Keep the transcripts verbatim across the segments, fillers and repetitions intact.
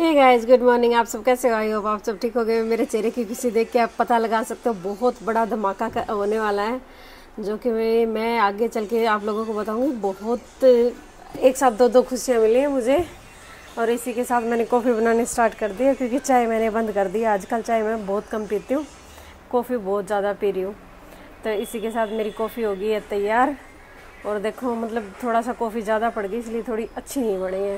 Hey guys, good morning. आप सब कैसे हो? आई होप आप सब ठीक हो गए। मेरे चेहरे की खुशी देख के आप पता लगा सकते हो बहुत बड़ा धमाका होने वाला है, जो कि मैं मैं आगे चल के आप लोगों को बताऊंगी। बहुत एक साथ दो दो खुशियाँ मिली हैं मुझे, और इसी के साथ मैंने कॉफ़ी बनाने स्टार्ट कर दी है, क्योंकि चाय मैंने बंद कर दी। आजकल चाय मैं बहुत कम पीती हूँ, कॉफ़ी बहुत ज़्यादा पी रही हूँ। तो इसी के साथ मेरी कॉफ़ी हो गई है तैयार। और देखो, मतलब थोड़ा सा कॉफ़ी ज़्यादा पड़ गई, इसलिए थोड़ी अच्छी नहीं बनी है।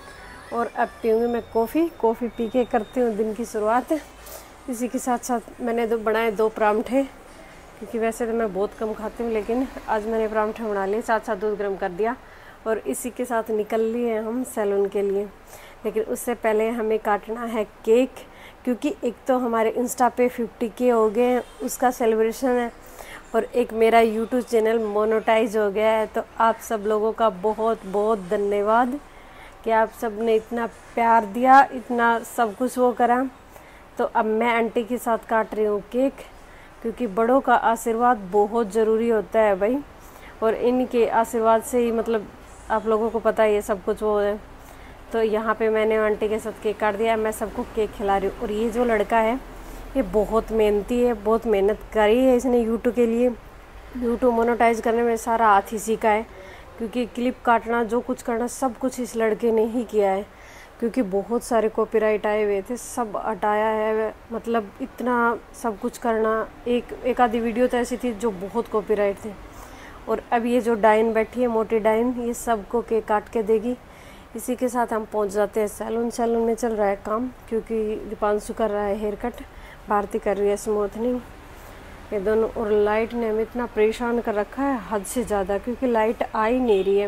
और अब पीऊँगी मैं कॉफ़ी। कॉफ़ी पी के करती हूँ दिन की शुरुआत। इसी के साथ साथ मैंने दो बनाए दो परांठे, क्योंकि वैसे तो मैं बहुत कम खाती हूँ, लेकिन आज मैंने परांठे बना लिए, साथ साथ दूध गर्म कर दिया। और इसी के साथ निकल लिए हम सैलून के लिए। लेकिन उससे पहले हमें काटना है केक, क्योंकि एक तो हमारे इंस्टा पे फिफ्टी के हो गए हैं, उसका सेलिब्रेशन है। और एक मेरा यूट्यूब चैनल मोनेटाइज हो गया है। तो आप सब लोगों का बहुत बहुत धन्यवाद कि आप सब ने इतना प्यार दिया, इतना सब कुछ वो करा। तो अब मैं आंटी के साथ काट रही हूँ केक, क्योंकि बड़ों का आशीर्वाद बहुत ज़रूरी होता है भाई। और इनके आशीर्वाद से ही, मतलब आप लोगों को पता है ये सब कुछ वो है। तो यहाँ पे मैंने आंटी के साथ केक काट दिया। मैं सबको केक खिला रही हूँ। और ये जो लड़का है, ये बहुत मेहनती है, बहुत मेहनत करी है इसने यूट्यूब के लिए। यूट्यूब मोनेटाइज करने में सारा हाथ इसी का है, क्योंकि क्लिप काटना, जो कुछ करना, सब कुछ इस लड़के ने ही किया है। क्योंकि बहुत सारे कॉपीराइट आए हुए थे, सब हटाया है। मतलब इतना सब कुछ करना, एक एक आधी वीडियो तो ऐसी थी जो बहुत कॉपीराइट थे। और अब ये जो डाइन बैठी है, मोटी डाइन, ये सबको केक काट के देगी। इसी के साथ हम पहुंच जाते हैं सैलून। सैलून में चल रहा है काम, क्योंकि दीपांशु कर रहा है हेयर कट, भारती कर रही है स्मूथनिंग, ये दोनों। और लाइट ने हमें इतना परेशान कर रखा है, हद से ज़्यादा, क्योंकि लाइट आ ही नहीं रही है।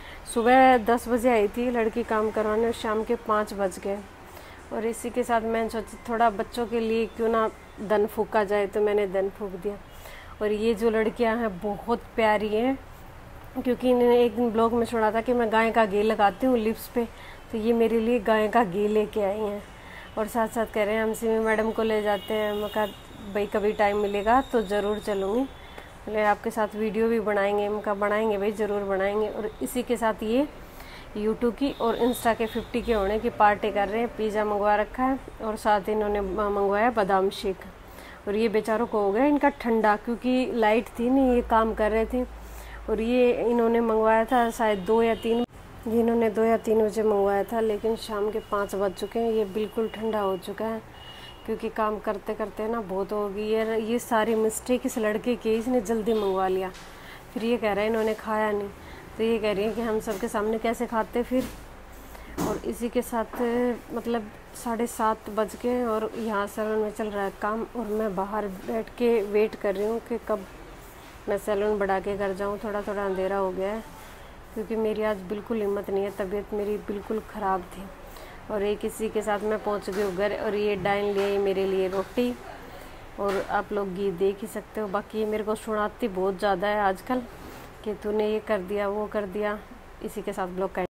सुबह दस बजे आई थी लड़की काम करवाने, और शाम के पाँच बज गए। और इसी के साथ मैंने सोचा थोड़ा बच्चों के लिए क्यों ना दन फूका जाए, तो मैंने दन फूक दिया। और ये जो लड़कियां हैं बहुत प्यारी हैं, क्योंकि इन्होंने एक दिन ब्लॉग में सुना था कि मैं गाय का घी लगाती हूँ लिप्स पे, तो ये मेरे लिए गाय का घी लेके आई हैं। और साथ साथ कह रहे हैं हम सिमी मैडम को ले जाते हैं। मैं कहा भाई कभी टाइम मिलेगा तो ज़रूर चलूँगी, बोले आपके साथ वीडियो भी बनाएंगे। मैं कहा बनाएंगे भाई, ज़रूर बनाएंगे। और इसी के साथ ये यूट्यूब की और इंस्टा के फिफ्टी के होने की पार्टी कर रहे हैं। पिज़्ज़ा मंगवा रखा है, और साथ इन्होंने मंगवाया बादाम शेक। और ये बेचारों को हो गया इनका ठंडा, क्योंकि लाइट थी नहीं, ये काम कर रहे थे। और ये इन्होंने मंगवाया था शायद दो या तीन ये इन्होंने दो या तीन बजे मंगवाया था, लेकिन शाम के पाँच बज चुके हैं। ये बिल्कुल ठंडा हो चुका है, क्योंकि काम करते करते ना बहुत हो गई है। ये सारी मिस्टेक इस लड़के की, इसने जल्दी मंगवा लिया। फिर ये कह रहा है इन्होंने खाया नहीं, तो ये कह रही है कि हम सबके सामने कैसे खाते फिर। और इसी के साथ मतलब साढ़े सात बज के, और यहाँ सैलून में चल रहा है काम। और मैं बाहर बैठ के वेट कर रही हूँ कि कब मैं सैलून बढ़ा के घर जाऊँ। थोड़ा थोड़ा अंधेरा हो गया है, क्योंकि मेरी आज बिल्कुल हिम्मत नहीं है, तबीयत मेरी बिल्कुल ख़राब थी। और एक इसी के साथ मैं पहुंच गई हूँ घर। और ये डाइन लिए मेरे लिए रोटी, और आप लोग ये देख ही सकते हो। बाकी ये मेरे को सुनाती बहुत ज़्यादा है आजकल, कि तूने ये कर दिया, वो कर दिया। इसी के साथ ब्लॉग का